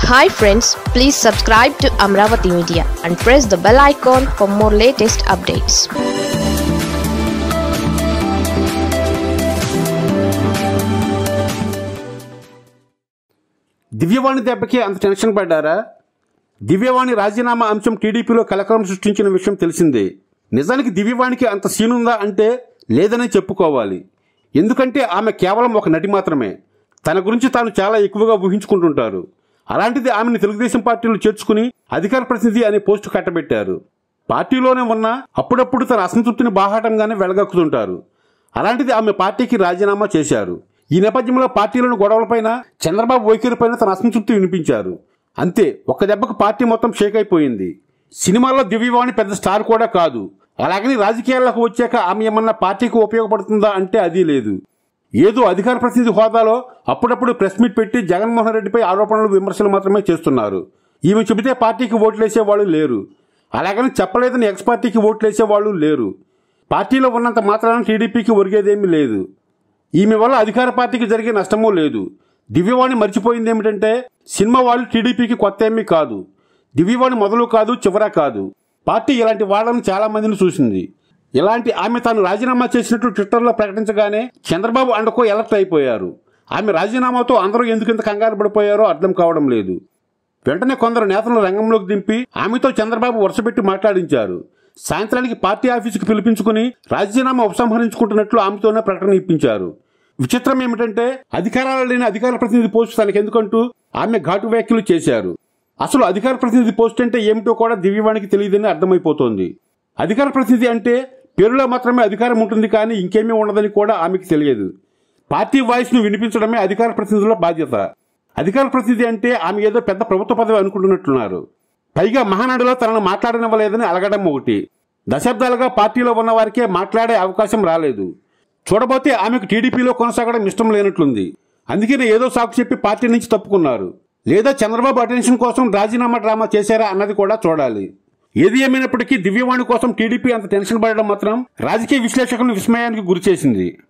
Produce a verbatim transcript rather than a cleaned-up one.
Hi friends, please subscribe to Amaravathi Media and press the bell icon for more latest updates. Divya Vani దెబ్బకి అంత tension పడ్డారా? దివ్య వాణి రాజీనామా అంశం టీడీపీలో కలకలం సృష్టించిన విషయం తెలిసిందే. నిజానికి దివ్య వాణికి అంత సీనుందా అంటే లేదని చెప్పుకోవాలి. ఎందుకంటే ఆమె కేవలం ఒక నటి మాత్రమే. తన గురించి తాను చాలా ఎక్కువగా ఊహించుకుంటుంటారు. అలాంటిది ఆమెను తెలుగుదేశం పార్టీలో చేర్చుకుని అధికార ప్రతినిధి అనే పోస్టు కట్టబెట్టారు. పార్టీలోనే ఉన్నా అప్పుడప్పుడు తన అసంతృప్తిని బాహాటంగానే వెలగక్కుతుంటారు. అలాంటిది ఆమె పార్టీకి రాజీనామా చేశారు. ఈ నేపథ్యంలో పార్టీలోని గొడవలపైన చంద్రబాబు వైఖరిపైన తన అసంతృప్తి వినిపించారు. అంతే, ఒక్క దెబ్బకు పార్టీ మొత్తం షేక్ అయిపోయింది. సినిమాల్లో దివ్యవాణి పెద్ద స్టార్ కూడా కాదు. అలాగని రాజకీయాలకు వచ్చాక ఆమె ఏమన్నా పార్టీకి ఉపయోగపడుతుందా అంటే అది లేదు. ఏదో అధికార ప్రతినిధి హోదాలో అప్పుడప్పుడు ప్రెస్ మీట్ పెట్టి జగన్మోహన్ రెడ్డిపై ఆరోపణలు విమర్శలు మాత్రమే చేస్తున్నారు. ఈమె చెబితే పార్టీకి ఓట్లేసే వాళ్ళు లేరు. అలాగని చెప్పలేదని ఎక్స్ పార్టీకి ఓట్లేసే వాళ్ళు లేరు. పార్టీలో ఉన్నంత మాత్రాన టీడీపీకి ఒరిగేదేమీ లేదు. ఈమె వల్ల అధికార పార్టీకి జరిగే నష్టమూ లేదు. దివ్యవాణి మర్చిపోయింది ఏమిటంటే సినిమా వాళ్ళు టీడీపీకి కొత్త ఏమీ కాదు. దివ్యవాణి మొదలు కాదు, చివర కాదు. పార్టీ ఇలాంటి వాళ్ళని చాలా మందిని చూసింది. ఇలాంటి ఆమె తాను రాజీనామా చేసినట్లు ట్విట్టర్లో ప్రకటించగానే చంద్రబాబు అండకో ఎలర్ట్ అయిపోయారు. ఆమె రాజీనామాతో అందరూ ఎందుకింత కంగారు పడిపోయారో అర్థం కావడం లేదు. వెంటనే కొందరు నేతలను రంగంలోకి దింపి ఆమెతో చంద్రబాబు వరుసపెట్టి మాట్లాడించారు. సాయంత్రానికి పార్టీ ఆఫీసుకు పిలిపించుకుని రాజీనామా ఉపసంహరించుకుంటున్నట్లు ఆమెతోనే ప్రకటన ఇప్పించారు. విచిత్రం ఏమిటంటే అధికారాలు లేని అధికార ప్రతినిధి పోస్టు తనకెందుకంటూ ఆమె ఘాటు వ్యాఖ్యలు చేశారు. అసలు అధికార ప్రతినిధి పోస్టు అంటే ఏమిటో కూడా దివ్యవాణికి తెలియదని అర్థమైపోతోంది. అధికార ప్రతినిధి అంటే పేరులో మాత్రమే అధికారం ఉంటుంది, కానీ ఇంకేమీ ఉండదని కూడా ఆమెకు తెలియదు. పార్టీ వాయిస్ ను వినిపించడమే అధికార ప్రతినిధుల బాధ్యత. అధికార ప్రతినిధి అంటే ఆమె ఏదో పెద్ద ప్రభుత్వ పదవి అనుకుంటున్నట్టున్నారు. పైగా మహానాడులో తనను మాట్లాడనివ్వలేదని అలగడం ఒకటి. దశాబ్దాలుగా పార్టీలో ఉన్న వారికే మాట్లాడే అవకాశం రాలేదు. చూడబోతే ఆమెకు టీడీపీలో కొనసాగడం ఇష్టం లేనట్లుంది. అందుకనే ఏదో సాకు చెప్పి పార్టీ నుంచి తప్పుకున్నారు. లేదా చంద్రబాబు అటెన్షన్ కోసం రాజీనామా డ్రామా చేశారా అన్నది కూడా చూడాలి. ఏది ఏమైనప్పటికీ దివ్యవాణి కోసం టీడీపీ అంత టెన్షన్ పడడం మాత్రం రాజకీయ విశ్లేషకులను విస్మయానికి గురిచేసింది.